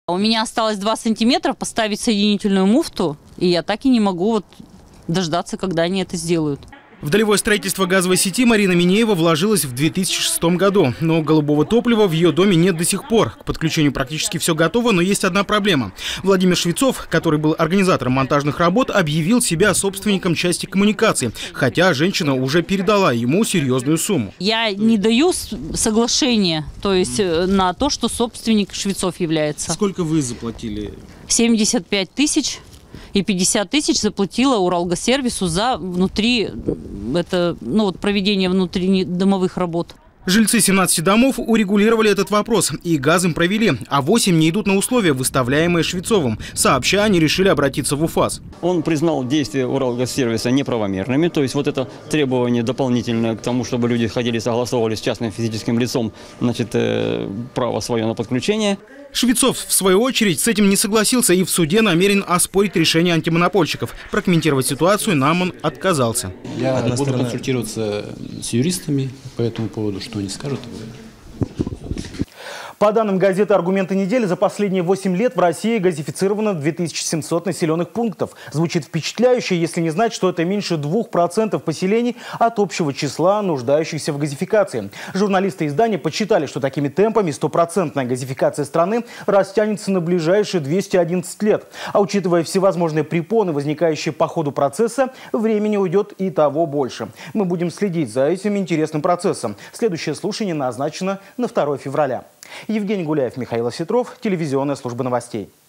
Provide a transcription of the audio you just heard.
У меня осталось 2 сантиметра поставить соединительную муфту, и я так и не могу дождаться, когда они это сделают. В долевое строительство газовой сети Марина Минеева вложилась в 2006 году. Но голубого топлива в ее доме нет до сих пор. К подключению практически все готово, но есть одна проблема. Владимир Швецов, который был организатором монтажных работ, объявил себя собственником части коммуникаций. Хотя женщина уже передала ему серьезную сумму. Я не даю соглашения, то есть на то, что собственник Швецов является. Сколько вы заплатили? 75 тысяч. И 50 тысяч заплатила Уралгазсервису за проведение внутридомовых работ. Жильцы 17 домов урегулировали этот вопрос, и газ им провели, а 8 не идут на условия, выставляемые Швецовым. Сообща, они решили обратиться в УФАС. Он признал действия Уралгазсервиса неправомерными, то есть вот это требование дополнительное к тому, чтобы люди ходили и согласовывали с частным физическим лицом, право свое на подключение. Швецов, в свою очередь, с этим не согласился и в суде намерен оспорить решение антимонопольщиков. Прокомментировать ситуацию нам он отказался. Я буду консультироваться с юристами по этому поводу, что они скажут. По данным газеты «Аргументы недели», за последние 8 лет в России газифицировано 2700 населенных пунктов. Звучит впечатляюще, если не знать, что это меньше 2% поселений от общего числа нуждающихся в газификации. Журналисты издания подсчитали, что такими темпами 100% газификация страны растянется на ближайшие 211 лет. А учитывая всевозможные препоны, возникающие по ходу процесса, времени уйдет и того больше. Мы будем следить за этим интересным процессом. Следующее слушание назначено на 2 февраля. Евгений Гуляев, Михаил Осетров, телевизионная служба новостей.